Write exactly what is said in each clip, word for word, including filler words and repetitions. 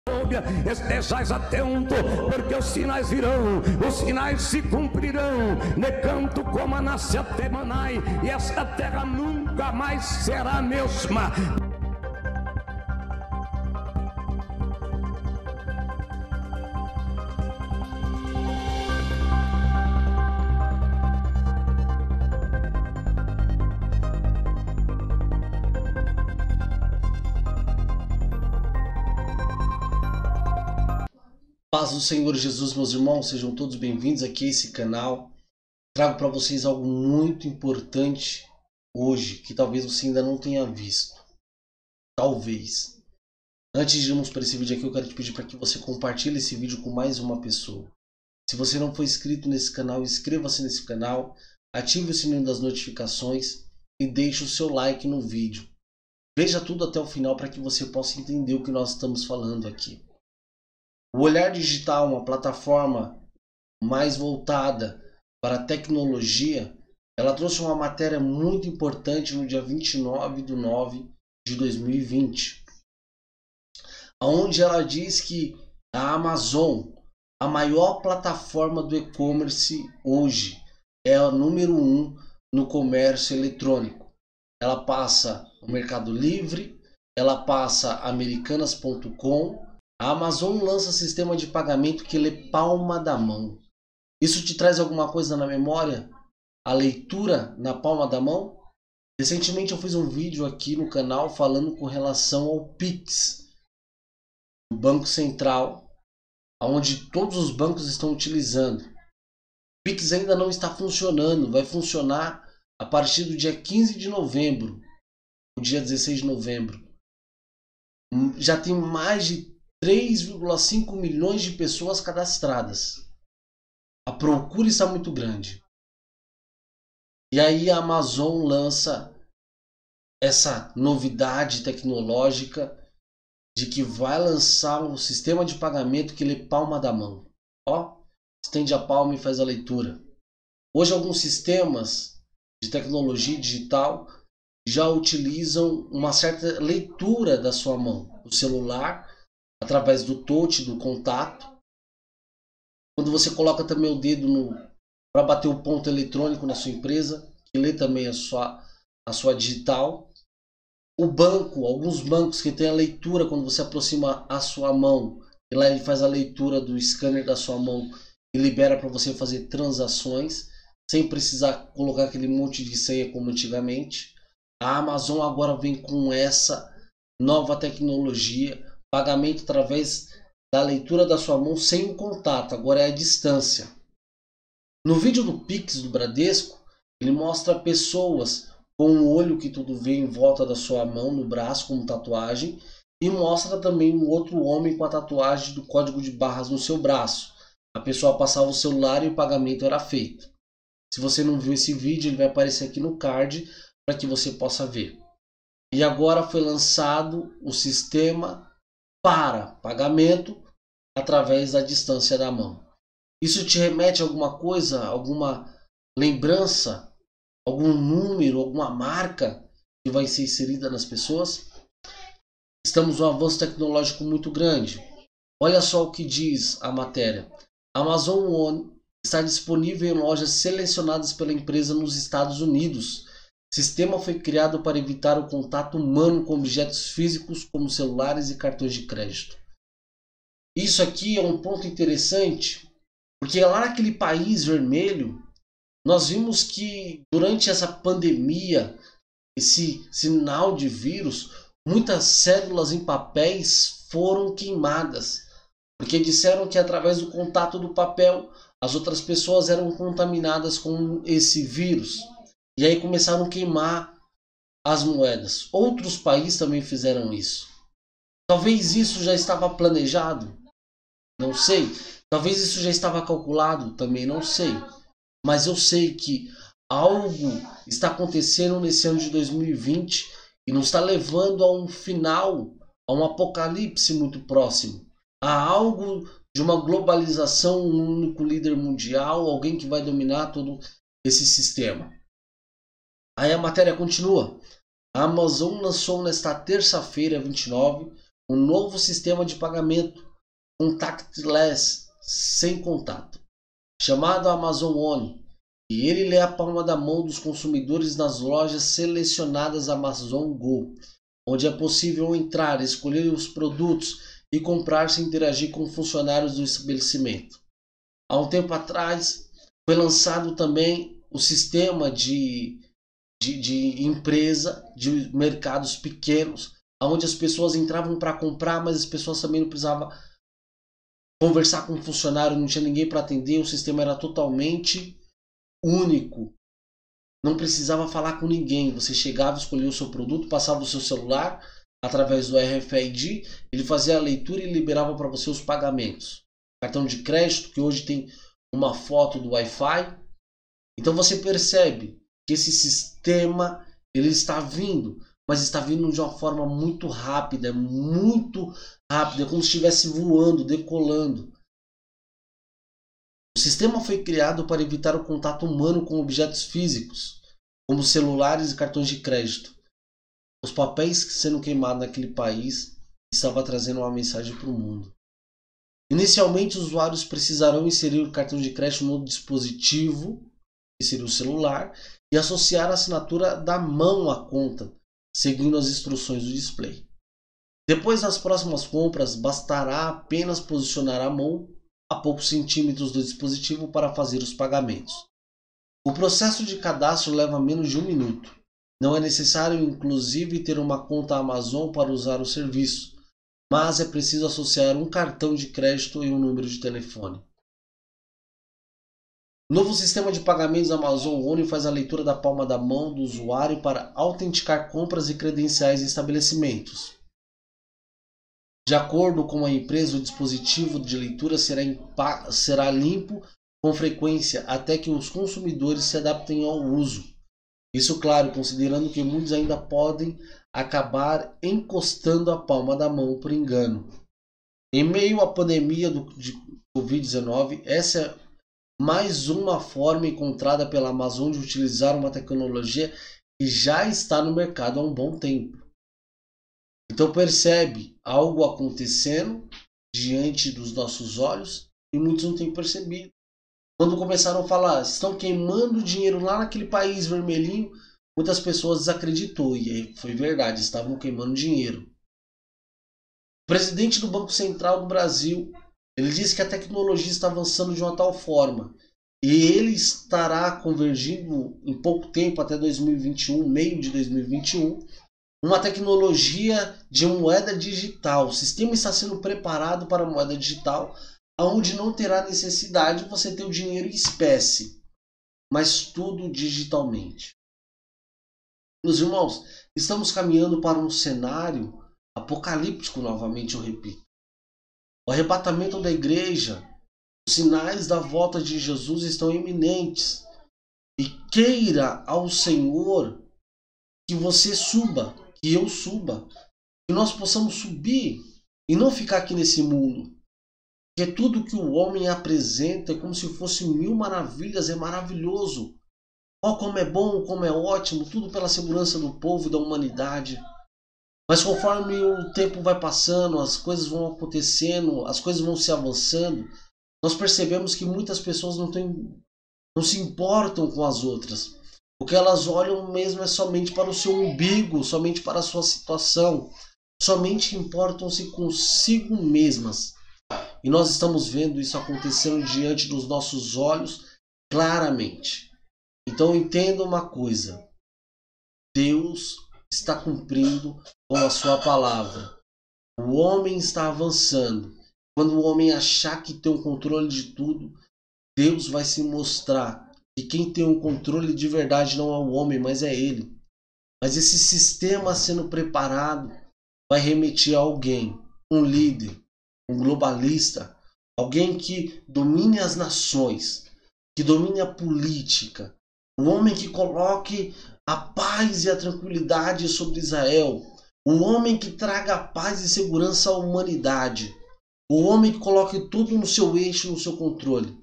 Estejais atento, porque os sinais virão, os sinais se cumprirão. Ne canto como a nasce Temanai, e esta terra nunca mais será a mesma. Paz do Senhor Jesus, meus irmãos, sejam todos bem-vindos aqui a esse canal. Trago para vocês algo muito importante hoje, que talvez você ainda não tenha visto. Talvez. Antes de irmos para esse vídeo aqui, eu quero te pedir para que você compartilhe esse vídeo com mais uma pessoa. Se você não for inscrito nesse canal, inscreva-se nesse canal, ative o sininho das notificações e deixe o seu like no vídeo. Veja tudo até o final para que você possa entender o que nós estamos falando aqui. O Olhar Digital, uma plataforma mais voltada para a tecnologia, ela trouxe uma matéria muito importante no dia vinte e nove de nove de dois mil e vinte, onde ela diz que a Amazon, a maior plataforma do e-commerce hoje, é a número um no comércio eletrônico. Ela passa o Mercado Livre, ela passa Americanas ponto com. A Amazon lança sistema de pagamento que lê palma da mão. Isso te traz alguma coisa na memória? A leitura na palma da mão? Recentemente eu fiz um vídeo aqui no canal falando com relação ao Pix, do Banco Central, onde todos os bancos estão utilizando. O Pix ainda não está funcionando, vai funcionar a partir do dia quinze de novembro, o dia dezesseis de novembro. Já tem mais de três vírgula cinco milhões de pessoas cadastradas. A procura está muito grande. E aí a Amazon lança essa novidade tecnológica de que vai lançar um sistema de pagamento que lê palma da mão. Ó, estende a palma e faz a leitura. Hoje alguns sistemas de tecnologia digital já utilizam uma certa leitura da sua mão, o celular, através do touch, do contato. Quando você coloca também o dedo para bater o ponto eletrônico na sua empresa, que lê também a sua, a sua digital. O banco, alguns bancos que tem a leitura quando você aproxima a sua mão, e lá ele faz a leitura do scanner da sua mão e libera para você fazer transações, sem precisar colocar aquele monte de senha como antigamente. A Amazon agora vem com essa nova tecnologia, pagamento através da leitura da sua mão sem o contato, agora é a distância. No vídeo do Pix do Bradesco, ele mostra pessoas com o olho que tudo vê em volta da sua mão, no braço, como tatuagem, e mostra também um outro homem com a tatuagem do código de barras no seu braço. A pessoa passava o celular e o pagamento era feito. Se você não viu esse vídeo, ele vai aparecer aqui no card para que você possa ver. E agora foi lançado o sistema para pagamento através da distância da mão. Isso te remete a alguma coisa, alguma lembrança, algum número, alguma marca que vai ser inserida nas pessoas? Estamos num avanço tecnológico muito grande. Olha só o que diz a matéria. Amazon One está disponível em lojas selecionadas pela empresa nos Estados Unidos. O sistema foi criado para evitar o contato humano com objetos físicos como celulares e cartões de crédito. Isso aqui é um ponto interessante, porque lá naquele país vermelho, nós vimos que durante essa pandemia, esse sinal de vírus, muitas cédulas em papéis foram queimadas, porque disseram que através do contato do papel, as outras pessoas eram contaminadas com esse vírus. E aí começaram a queimar as moedas. Outros países também fizeram isso. Talvez isso já estava planejado. Não sei. Talvez isso já estava calculado. Também não sei. Mas eu sei que algo está acontecendo nesse ano de dois mil e vinte e nos está levando a um final, a um apocalipse muito próximo. A algo de uma globalização, um único líder mundial, alguém que vai dominar todo esse sistema. Aí a matéria continua. A Amazon lançou nesta terça-feira, vinte e nove, um novo sistema de pagamento contactless, sem contato, chamado Amazon One, e ele lê a palma da mão dos consumidores nas lojas selecionadas Amazon Go, onde é possível entrar, escolher os produtos e comprar sem interagir com funcionários do estabelecimento. Há um tempo atrás foi lançado também o sistema de, de, de empresa, de mercados pequenos, onde as pessoas entravam para comprar, mas as pessoas também não precisavam conversar com o funcionário, não tinha ninguém para atender, o sistema era totalmente único. Não precisava falar com ninguém, você chegava, escolhia o seu produto, passava o seu celular, através do R F I D, ele fazia a leitura e liberava para você os pagamentos. Cartão de crédito, que hoje tem uma foto do Wi-Fi. Então você percebe que esse sistema ele está vindo, mas está vindo de uma forma muito rápida, muito rápida, como se estivesse voando, decolando. O sistema foi criado para evitar o contato humano com objetos físicos, como celulares e cartões de crédito. Os papéis sendo queimados naquele país estavam trazendo uma mensagem para o mundo. Inicialmente, os usuários precisarão inserir o cartão de crédito no dispositivo, que seria o celular, e associar a assinatura da mão à conta, seguindo as instruções do display. Depois das próximas compras, bastará apenas posicionar a mão a poucos centímetros do dispositivo para fazer os pagamentos. O processo de cadastro leva menos de um minuto. Não é necessário, inclusive, ter uma conta Amazon para usar o serviço, mas é preciso associar um cartão de crédito e um número de telefone. O novo sistema de pagamentos Amazon One faz a leitura da palma da mão do usuário para autenticar compras e credenciais em estabelecimentos. De acordo com a empresa, o dispositivo de leitura será, será limpo com frequência até que os consumidores se adaptem ao uso. Isso, claro, considerando que muitos ainda podem acabar encostando a palma da mão por engano. Em meio à pandemia do, de covid dezenove, essa é mais uma forma encontrada pela Amazon de utilizar uma tecnologia que já está no mercado há um bom tempo. Então percebe algo acontecendo diante dos nossos olhos e muitos não têm percebido. Quando começaram a falar, estão queimando dinheiro lá naquele país vermelhinho, muitas pessoas desacreditou e foi verdade, estavam queimando dinheiro. O presidente do Banco Central do Brasil, ele disse que a tecnologia está avançando de uma tal forma e ele estará convergindo em pouco tempo, até dois mil e vinte e um, meio de dois mil e vinte e um, uma tecnologia de moeda digital. O sistema está sendo preparado para a moeda digital, onde não terá necessidade de você ter o dinheiro em espécie, mas tudo digitalmente. Meus irmãos, estamos caminhando para um cenário apocalíptico novamente, eu repito. O arrebatamento da igreja, os sinais da volta de Jesus estão iminentes. E queira ao Senhor que você suba, que eu suba, que nós possamos subir e não ficar aqui nesse mundo. Porque tudo que o homem apresenta é como se fosse mil maravilhas, é maravilhoso. Oh, como é bom, como é ótimo, tudo pela segurança do povo e da humanidade. Mas conforme o tempo vai passando, as coisas vão acontecendo, as coisas vão se avançando, nós percebemos que muitas pessoas não, têm, não se importam com as outras. O que elas olham mesmo é somente para o seu umbigo, somente para a sua situação. Somente importam-se consigo mesmas. E nós estamos vendo isso acontecendo diante dos nossos olhos claramente. Então entenda uma coisa. Deus está cumprindo com a sua palavra. O homem está avançando. Quando o homem achar que tem o controle de tudo, Deus vai se mostrar. E quem tem o controle de verdade não é o homem, mas é ele. Mas esse sistema sendo preparado vai remeter a alguém, um líder, um globalista, alguém que domine as nações, que domine a política, um homem que coloque a paz e a tranquilidade sobre Israel, um homem que traga a paz e segurança à humanidade, um homem que coloque tudo no seu eixo, no seu controle.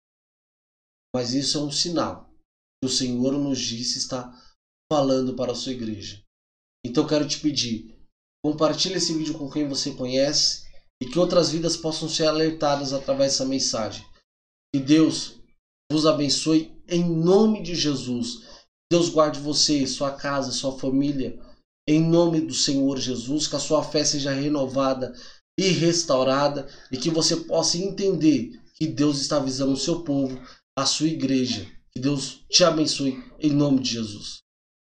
Mas isso é um sinal que o Senhor nos disse está falando para a sua igreja. Então eu quero te pedir, Compartilhe esse vídeo com quem você conhece e que outras vidas possam ser alertadas através dessa mensagem. Que Deus vos abençoe em nome de Jesus. Deus guarde você, sua casa, sua família, em nome do Senhor Jesus. Que a sua fé seja renovada e restaurada e que você possa entender que Deus está avisando o seu povo, a sua igreja. Que Deus te abençoe em nome de Jesus.